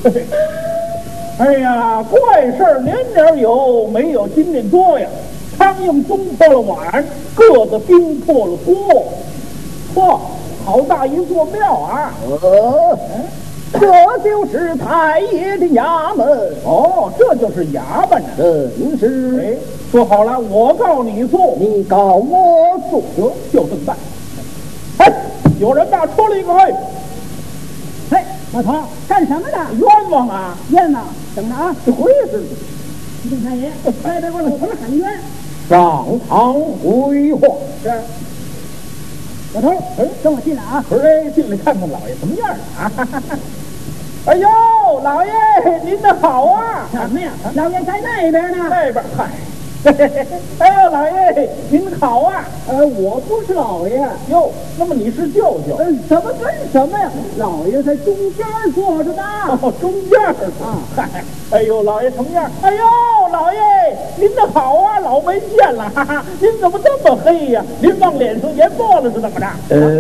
哎呀，怪事儿年年有，没有今年多呀。苍蝇钟破了碗，个子冰破了锅。嚯，好大一座庙啊！ 这就是太爷的衙门。 哦，这就是衙门呢。 真是。 哎，说好了，我告你诉， 你告我诉， 就这么办。哎，有人呐，出了一个哎。 嘿，老头干什么呢？ 冤枉啊！ 冤枉！等着啊！ 这回事。 李太爷，快别给我老头喊冤！ 上堂回话。 是。 老头，跟我进来啊！ 不是，进来看看老爷什么样啊！哎呦，老爷您的好啊！ 什么呀？老爷在那边呢。 那边，嗨。哎呦，老爷您好啊！ 我不是老爷哟，那么你是舅舅？ 什么跟什么呀？老爷在中间坐着呢。 哦，中间啊！嗨，哎呦，老爷什么样？哎呦，老爷您的好啊，老没见了，哈哈！您怎么这么黑呀？您往脸上研墨了是怎么着？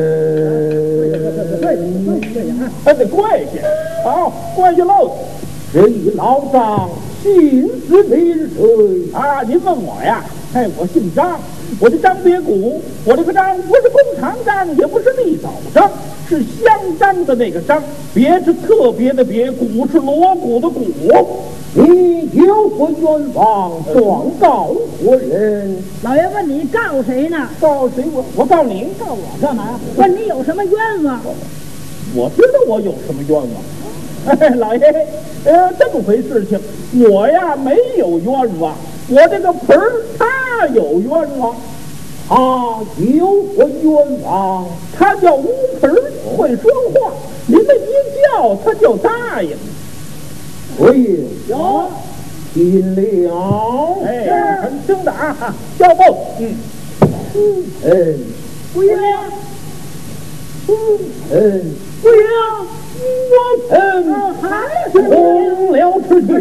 还得跪下。好，跪下喽。 这一老张姓氏名谁啊？您问我呀？哎，我姓张，我的张别谷，我这个张不是弓长张，也不是立早张，是香张的那个张，别是特别的别，谷是锣鼓的鼓。 你有何冤枉？状告何人？ 老爷问你告谁呢？ 告谁？我告你。 告我干嘛？问你有什么冤枉？ 我知道我有什么冤枉。哎，老爷，这么回事情，我呀没有冤枉，我这个盆儿他有冤枉， 他有何冤枉？ 他叫乌盆儿，会说话，您这一叫他就答应。 对， 有， 听了， 哎，很听的啊，叫不？ 不应， 不应。我还是红了出去，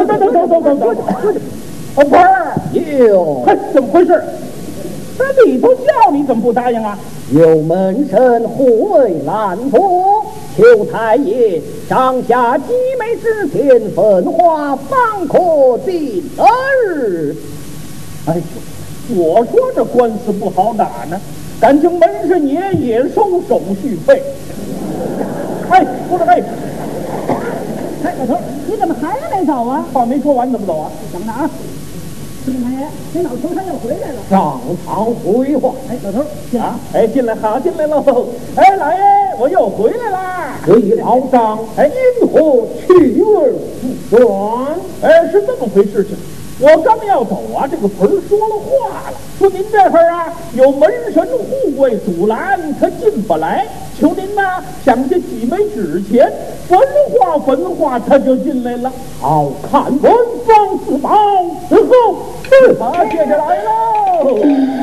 走，不是， 有， 怎么回事？这里头叫你怎么不答应啊？ 有门神护卫拦阻，求太爷上下几枚之前分化，方可进儿。 哎呦，我说这官司不好打呢，感情门神爷也收手续费。哎，不是，哎， 老头，你怎么还没走啊？ 话没说完，怎么走啊？ 等着啊！金太爷，这老头他又回来了。 上堂回话。 哎，老头，进来。 哎，进来，好，进来喽。哎，老爷，我又回来啦。 这一老张，因何去而不转？ 哎，是这么回事情。我刚要走啊，这个盆儿说了话了，说您这会儿啊有门神护卫阻拦，他进不来。求您呐，想下几枚纸钱，焚化，他就进来了。 好看文房四宝，之后好，接下来喽。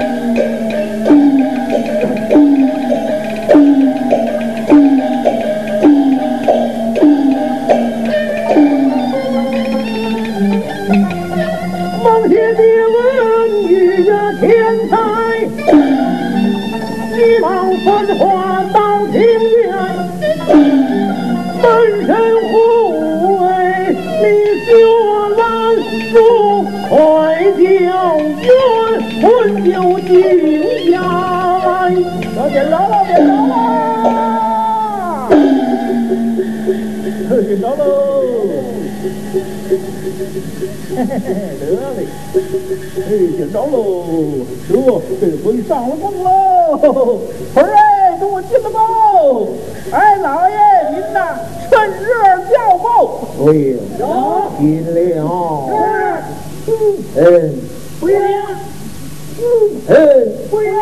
孟学的文语呀天才，急忙分化到庭院，门神护卫你学来如快叫冤魂就进来。 老点着了，点着了，点着喽。嘿嘿嘿，得嘞，哎，点着喽，这回上了供喽。盆儿哎，跟我进了够。哎，老爷您呐，趁热叫够。 对了，进了。 不应，不应，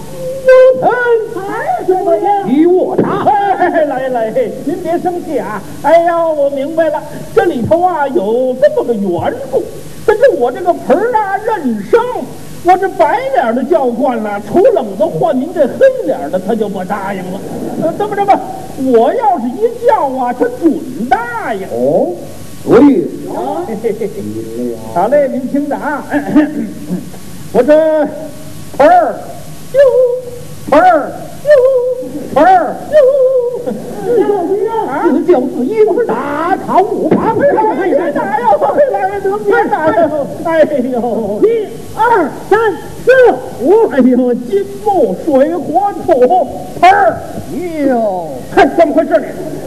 还是不应。 依我查。 来，您别生气啊！哎呀，我明白了，这里头啊有这么个缘故。但是我这个盆儿啊认生，我这白脸的叫惯了，除冷的换您这黑脸的，他就不答应了。这么，我要是一叫啊，他准答应。 哦，对， 好嘞，您听着啊，我这盆儿哟，盆儿哟，盆儿哟。 自救自应，大考无妨。 别打呀！来，得别打呀！哎呦 ，1、2、3、4、5， 哎呦，金木水火土盆儿， 哟， 看怎么回事呢？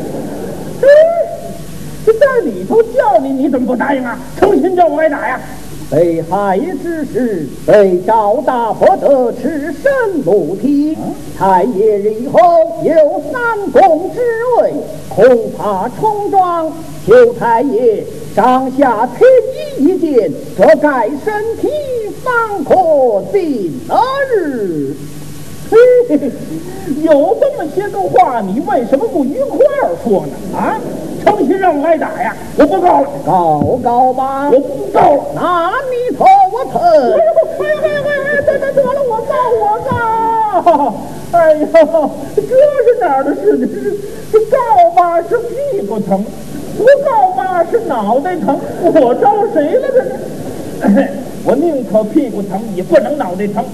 这在里头叫你，你怎么不答应啊？诚心叫我挨打呀？ 被害之时，被赵大不得赤身露体，太爷日后有3公之位，恐怕冲撞，求太爷上下推一剑，这盖身体方可定日。 嘿，有这么些个话，你为什么不一块儿说呢？啊，诚心让我挨打呀？我不告了， 告吧， 我不告了。 那你头我疼。 得了，我告。哎呦，这是哪儿的事情？这告吧是屁股疼，不告吧是脑袋疼，我招谁了这是？我宁可屁股疼，也不能脑袋疼。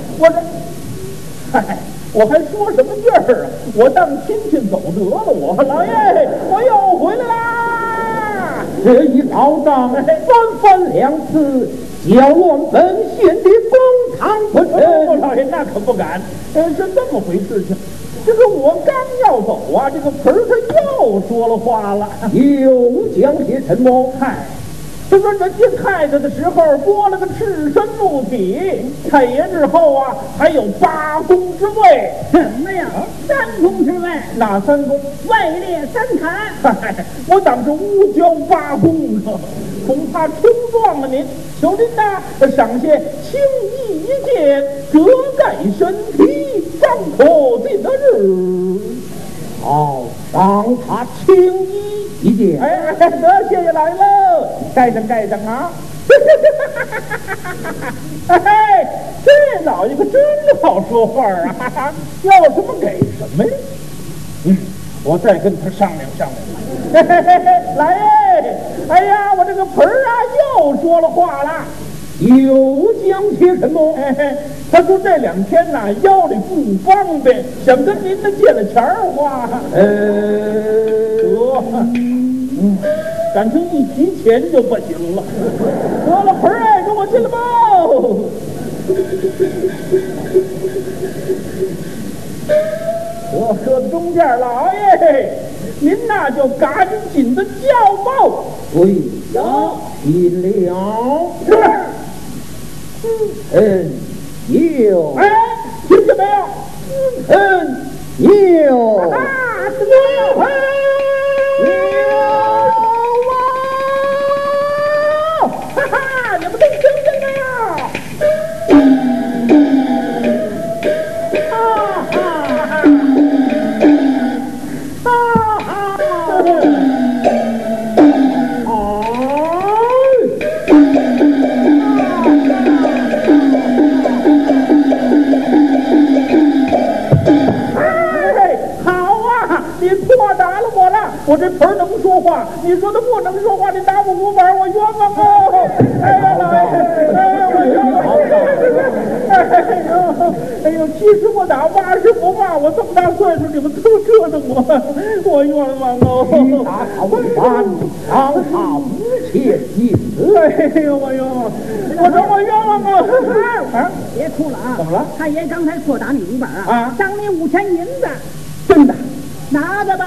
我还说什么劲儿啊？我当亲戚走得了，我老爷，我又回来啦！ 这一告状，三2次，搅乱本县的公堂不成。 老爷那可不敢，是这么回事情。这个我刚要走啊，这个盆儿他又说了话了， 又讲些什么？ 嗨。他说：“人家太太的时候剥了个赤身露体，太爷日后啊还有8公之位。 什么呀？3公之位？ 哪3公？ 位列3坛。 我当是乌交8公呢，恐怕冲撞了您。求您呐，赏些轻易一剑，遮盖身体，方可定日。 好，让他轻易一剑。 得谢谢老爷喽，盖上啊！这老爷可真好说话啊！要什么给什么呀？我再跟他商量商量。来耶！哎呀，我这个盆儿啊又说了话了。 又讲些什么？ 他说这2天呐腰里不方便，想跟您呢借了钱儿花。感情一提钱就不行了。得了，盆儿跟我进来吧。我说的中间，老爷，您那就赶紧的叫报。 对呀，进了。有。 听见没有？ 有。 你们都听见没有？我这盆能说话，你说他不能说话，你打我5板，我冤枉啊！哎呀，老爷，我冤枉！哎呦，70不打，80不骂，我这么大岁数，你们都折腾我冤枉哦！ 你打他5板，让他5钱银子。 哎呦，我冤枉！我说我冤枉啊！ 别哭了啊！ 怎么了？ 太爷刚才说打你5板啊，赏你5钱银子， 真的， 拿着吧。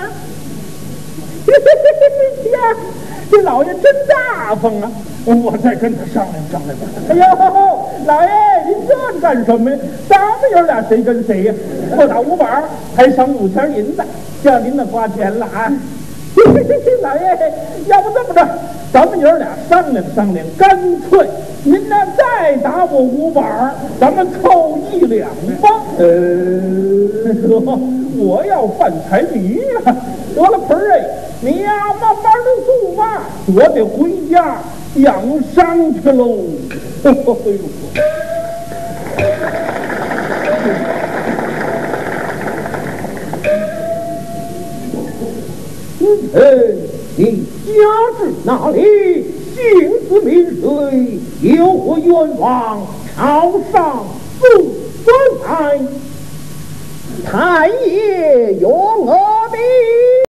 呀，这老爷真大方啊！我再跟他商量商量吧。哎呦，老爷，您这干什么呀？咱们爷俩谁跟谁呀？不打5板，还赏5钱银子，叫您那花钱了啊！老爷，要不这么着，咱们爷俩商量商量，干脆您呢再打我5板，咱们凑1两吧。我要犯财迷呀！得了，盆儿你呀慢慢的住吧，我得回家养伤去喽。 你家至哪里？姓子名谁？有何冤枉？朝上诉官来。 太爷用我命。